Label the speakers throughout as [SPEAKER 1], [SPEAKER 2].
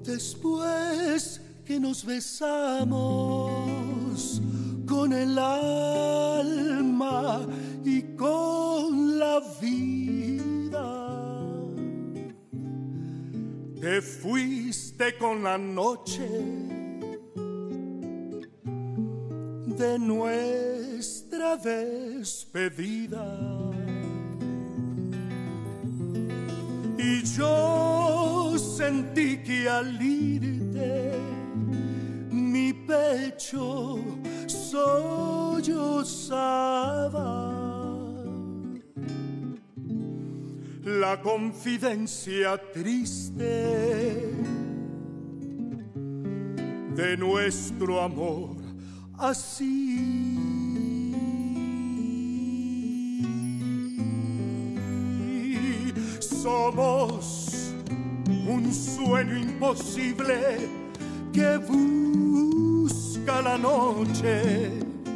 [SPEAKER 1] Después que nos besamos con el alma y con la vida, te fuiste con la noche de nuestra despedida. Y yo sentí que al irte mi pecho sollozaba. La confidencia triste de nuestro amor así. Somos un sueño imposible que busca la noche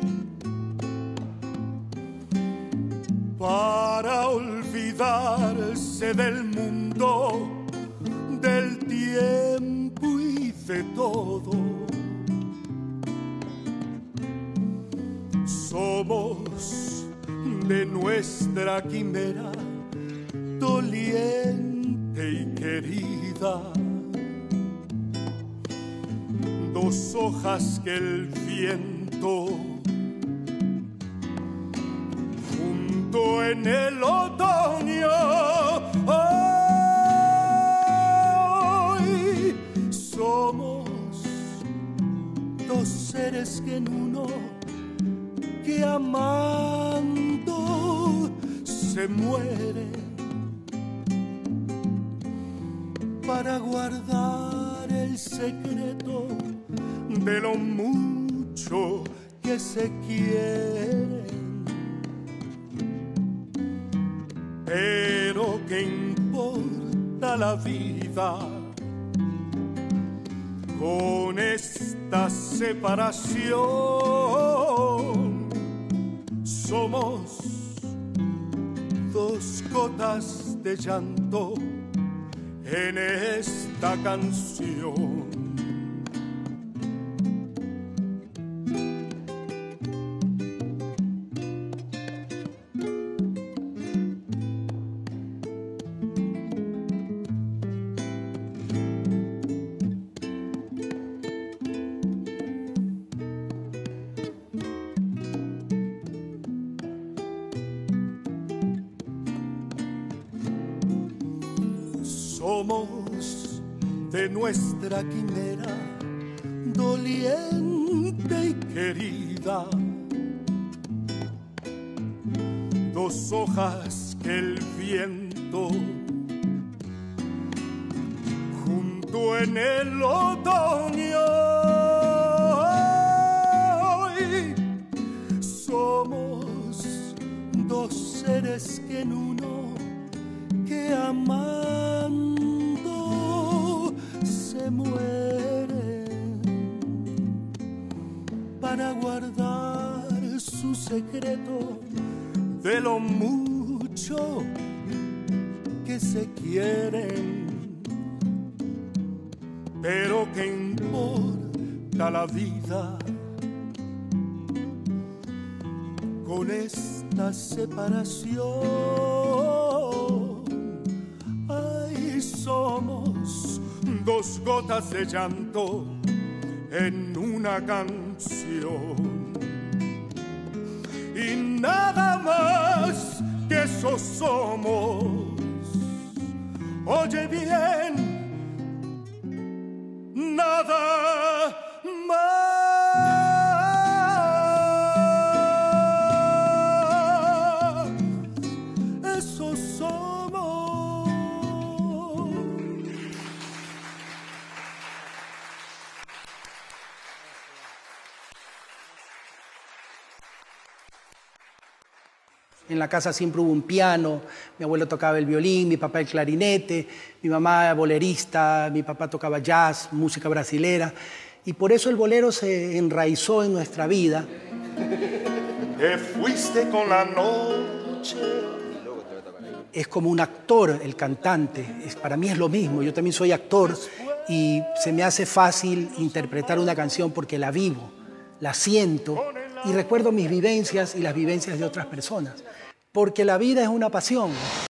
[SPEAKER 1] para olvidarse del mundo, del tiempo y de todo. Somos de nuestra quimera doliente y querida, dos hojas que el viento junto en el otoño hoy somos dos seres que en uno, que amando se muere para guardar el secreto de lo mucho que se quieren. Pero ¿qué importa la vida con esta separación? Somos dos gotas de llanto en esta canción. Somos de nuestra quimera doliente y querida, dos hojas que el viento junto en el otoño hoy somos dos seres que en uno, que amando se mueren para guardar su secreto de lo mucho que se quieren. Pero ¿qué importa la vida con esta separación? Ay, somos dos gotas de llanto en una canción, y nada más que eso somos. Oye bien, nada más. Eso somos.
[SPEAKER 2] En la casa siempre hubo un piano, mi abuelo tocaba el violín, mi papá el clarinete, mi mamá bolerista, mi papá tocaba jazz, música brasilera, y por eso el bolero se enraizó en nuestra vida.
[SPEAKER 1] Te fuiste con la noche.
[SPEAKER 2] Es como un actor, el cantante, para mí es lo mismo, yo también soy actor, y se me hace fácil interpretar una canción porque la vivo, la siento y recuerdo mis vivencias y las vivencias de otras personas, porque la vida es una pasión.